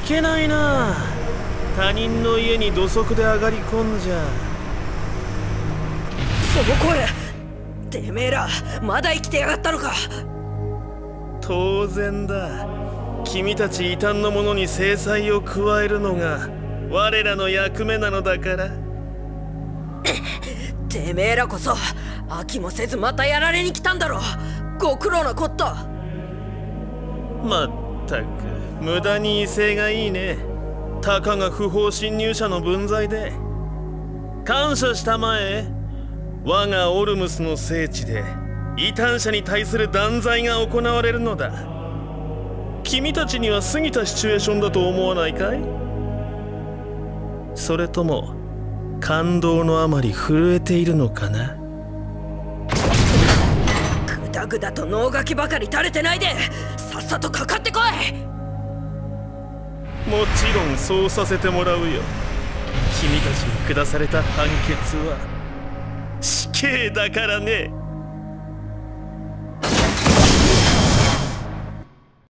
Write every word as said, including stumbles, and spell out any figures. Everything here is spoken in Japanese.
けないな。他人の家に土足で上がり込んじゃ。 その声、てめえらまだ生きてやがったのか。 当然だ。君たち異端の者に制裁を加えるのが我らの役目なのだから。 てめえらこそ飽きもせずまたやられに来たんだろ。ご苦労なこった。 まったく無駄に威勢がいいね。たかが不法侵入者の分際で。感謝したまえ。我がオルムスの聖地で異端者に対する断罪が行われるのだ。君たちには過ぎたシチュエーションだと思わないかい？それとも感動のあまり震えているのかな？ グダグダと脳ガキばかり垂れてないでさっさとかかってこい。 もちろんそうさせてもらうよ。君たちに下された判決は死刑だからね。